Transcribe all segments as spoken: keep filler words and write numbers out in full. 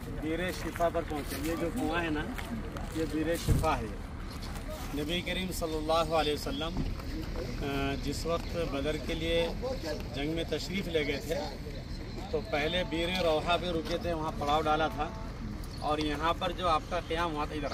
बीर शिफा पर पहुँचे। ये जो कुआँ है ना, ये बीर शिफा है। नबी करीम सल्लल्लाहु अलैहि वसल्लम जिस वक्त बदर के लिए जंग में तशरीफ़ ले गए थे तो पहले बीर रोहा पे रुके थे, वहाँ पड़ाव डाला था। और यहाँ पर जो आपका क़याम हुआ था, इधर आ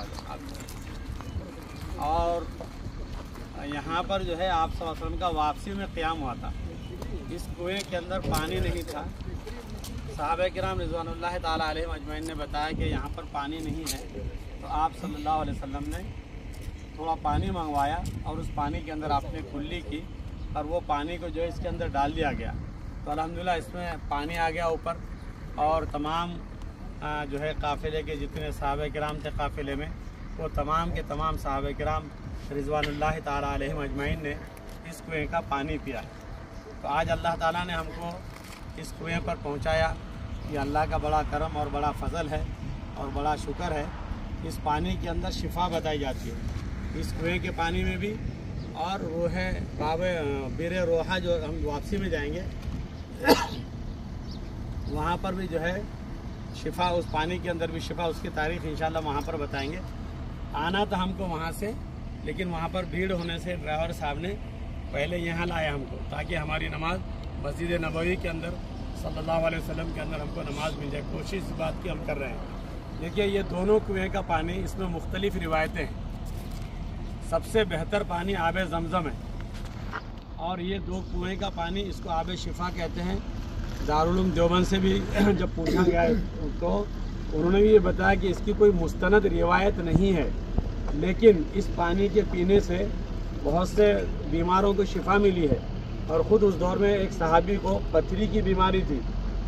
जाओ, और यहाँ पर जो है आप सल्लल्लाहु अलैहि वसल्लम का वापसी में क़याम हुआ था। इस कुएँ के अंदर पानी नहीं था। सहाबा किराम रिज़वानुल्लाह ताला अलैहिम अजमईन ने बताया कि यहाँ पर पानी नहीं है, तो आप सल्लल्लाहु अलैहि वसल्लम ने थोड़ा पानी मंगवाया और उस पानी के अंदर आपने कुल्ली की और वो पानी को जो है इसके अंदर डाल दिया गया। तो अल्हम्दुलिल्लाह इसमें पानी आ गया ऊपर, और तमाम जो है काफ़िले के जितने सहाबा किराम थे काफ़िले में, वो तमाम के तमाम सहाबा किराम रिज़वानुल्लाह ताला अलैहिम अजमईन ने इस कुएँ का पानी पिया। तो आज अल्लाह ताला ने हमको इस कुएँ पर पहुँचाया। ये अल्लाह का बड़ा करम और बड़ा फ़ज़ल है और बड़ा शुक्र है। इस पानी के अंदर शिफा बताई जाती है, इस कुएँ के पानी में भी। और वो है बाबे बीर रोहा, जो हम वापसी में जाएंगे वहाँ पर भी जो है शिफा, उस पानी के अंदर भी शिफा, उसकी तारीख़ इंशाल्लाह वहाँ पर बताएंगे। आना था हमको वहाँ से, लेकिन वहाँ पर भीड़ होने से ड्राइवर साहब ने पहले यहाँ लाया हमको, ताकि हमारी नमाज मस्जिद नबवी के अंदर सल्लल्लाहु अलैहि वसल्लम के अंदर हमको नमाज मिल जाए। कोशिश इस बात की हम कर रहे हैं। देखिए ये दोनों कुएँ का पानी, इसमें मुख्तलिफ रिवायतें हैं। सबसे बेहतर पानी आब ज़मज़म है, और ये दो कुएँ का पानी इसको आब शिफा कहते हैं। दारुल उलूम देवबंद से भी जब पूछा गया तो उन्होंने भी ये बताया कि इसकी कोई मुस्तनद रिवायत नहीं है, लेकिन इस पानी के पीने से बहुत से बीमारों को शिफा मिली है। और ख़ुद उस दौर में एक सहाबी को पथरी की बीमारी थी,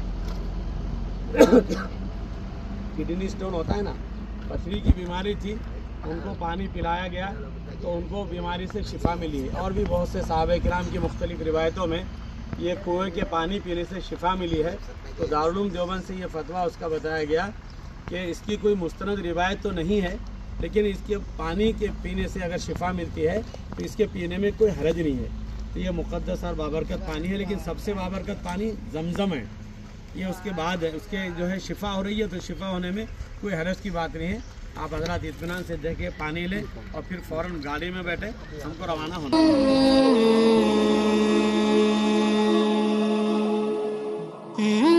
किडनी स्टोन होता है ना, पथरी की बीमारी थी, उनको पानी पिलाया गया तो उनको बीमारी से शिफा मिली है। और भी बहुत से सहाबा किराम की मुख्तलिफ रिवायतों में ये कुएँ के पानी पीने से शिफा मिली है। तो दारुल उलूम देवबंद से ये फतवा उसका बताया गया कि इसकी कोई मुस्तनद रिवायत तो नहीं है, लेकिन इसके पानी के पीने से अगर शिफा मिलती है तो इसके पीने में कोई हरज नहीं है। तो ये मुक़द्दस और बाबरकत पानी है, लेकिन सबसे बाबरकत पानी ज़मज़म है। ये उसके बाद है, उसके जो है शिफा हो रही है, तो शिफा होने में कोई हरज की बात नहीं है। आप हज़रात इत्मीनान से देखे पानी लें और फिर फ़ौरन गाड़ी में बैठे, हमको रवाना होना है।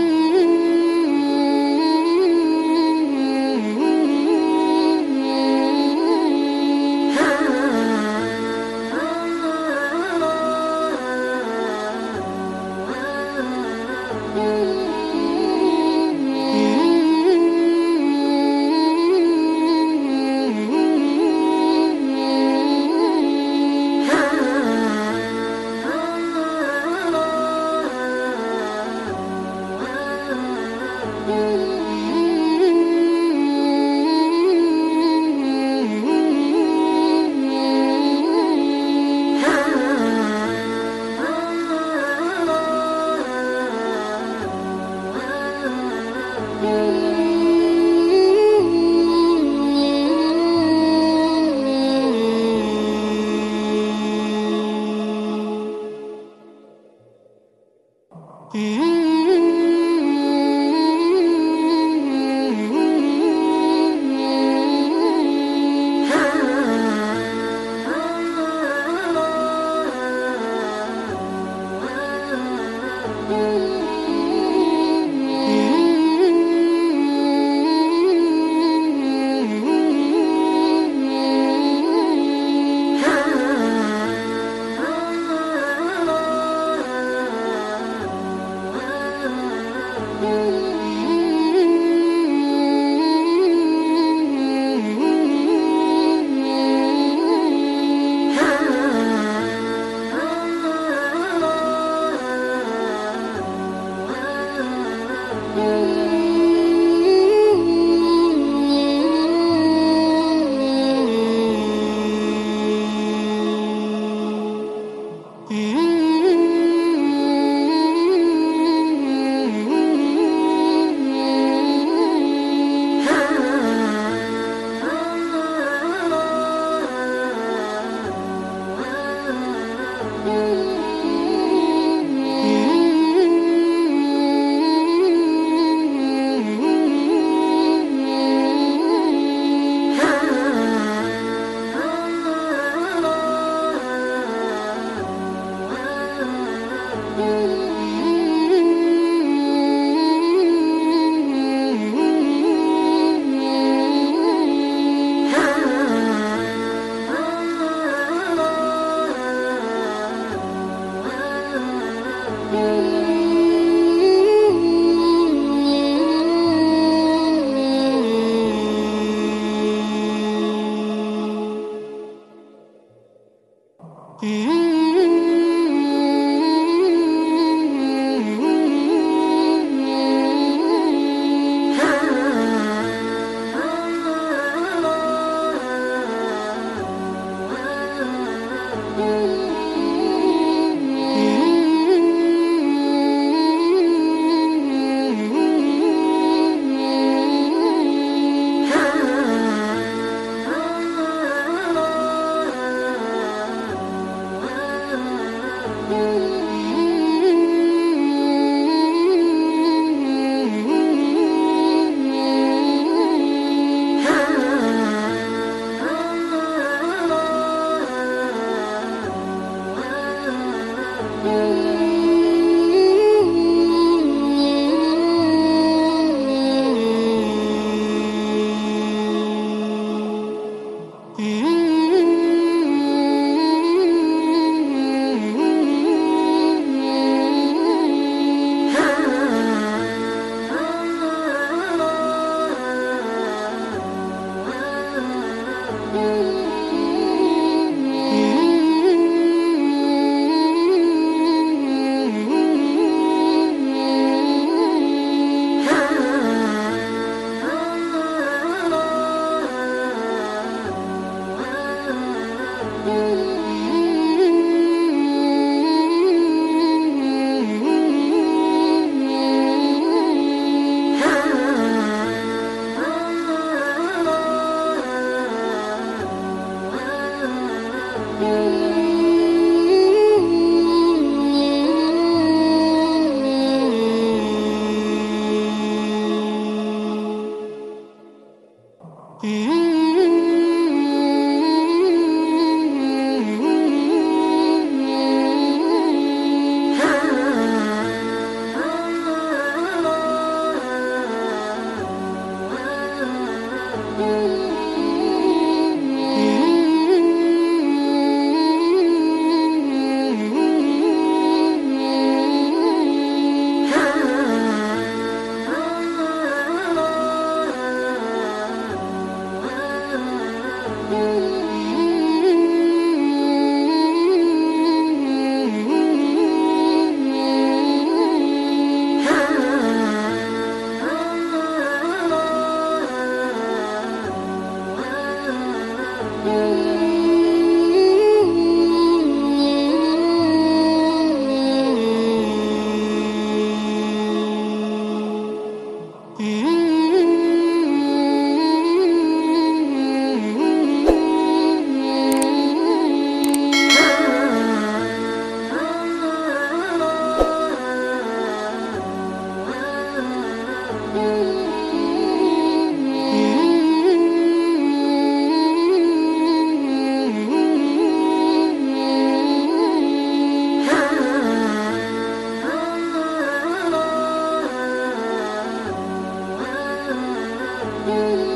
you.